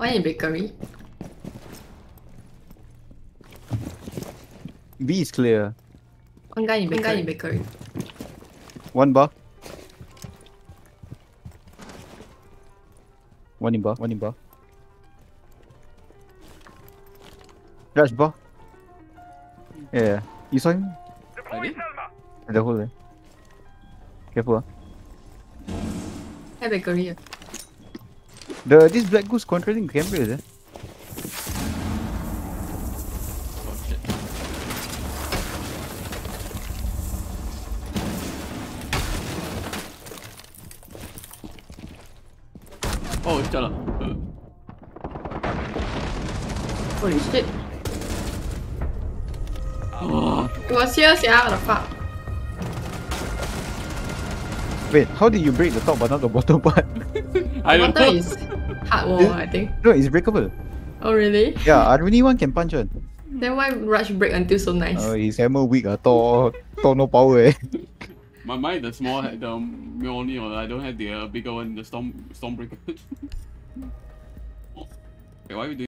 One in bakery. B is clear. One guy in bakery. One bar. One in bar. Rush bar. Yeah. You saw him? The whole way. Careful. Hey, bakery. This black goose controlling cameras. Oh shit. Oh, shut up. Holy shit. Oh. It was here, yeah, what the fuck? Wait, how did you break the top but not the bottom part? I The don't bottom know. is hard wall, I think. No, it's breakable. Oh, really? Yeah, Aruni one can punch one. Then why Rush break until so nice? His hammer weak. Thor no power. Eh. Mine the small, the Mjolnir, or I don't have the bigger one, the Stormbreaker. Okay, why are we doing